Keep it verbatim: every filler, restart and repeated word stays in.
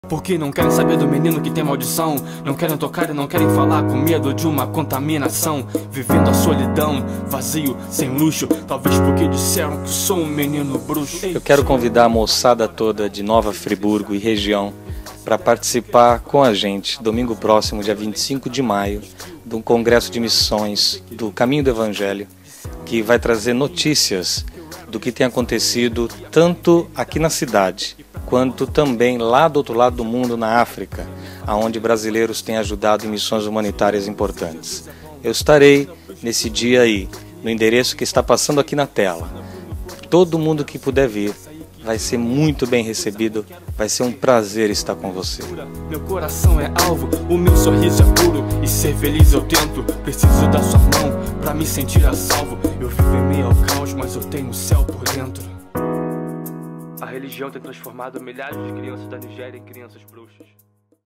Porque não querem saber do menino que tem maldição. Não querem tocar e não querem falar, com medo de uma contaminação. Vivendo a solidão, vazio, sem luxo. Talvez porque disseram que sou um menino bruxo. Eu quero convidar a moçada toda de Nova Friburgo e região para participar com a gente, domingo próximo, dia vinte e cinco de maio, de um congresso de missões do Caminho do Evangelho, que vai trazer notícias do que tem acontecido tanto aqui na cidade, quanto também lá do outro lado do mundo, na África, onde brasileiros têm ajudado em missões humanitárias importantes. Eu estarei nesse dia aí, no endereço que está passando aqui na tela. Todo mundo que puder vir vai ser muito bem recebido, vai ser um prazer estar com você. Meu coração é alvo, o meu sorriso é puro, e ser feliz eu tento. Preciso da sua mão pra me sentir a salvo. Eu vivo em meio ao caos, mas eu tenho o céu por dentro. A religião tem transformado milhares de crianças da Nigéria em crianças bruxas.